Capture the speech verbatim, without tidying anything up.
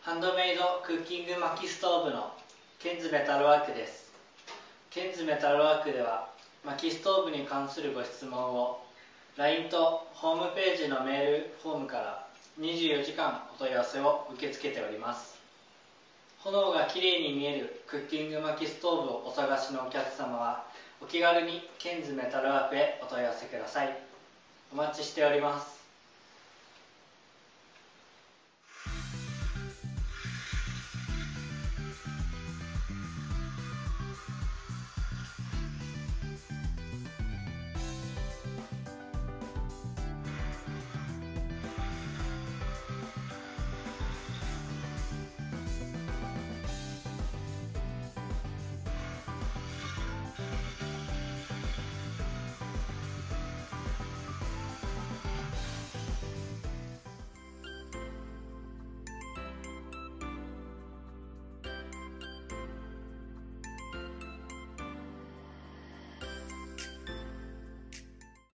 ハンドメイドクッキング薪ストーブのケンズメタルワークです。ケンズメタルワークでは薪ストーブに関するご質問を ライン とホームページのメールフォームからにじゅうよじかんお問い合わせを受け付けております。炎がきれいに見えるクッキング薪ストーブをお探しのお客様はお気軽にケンズメタルワークへお問い合わせください。お待ちしております。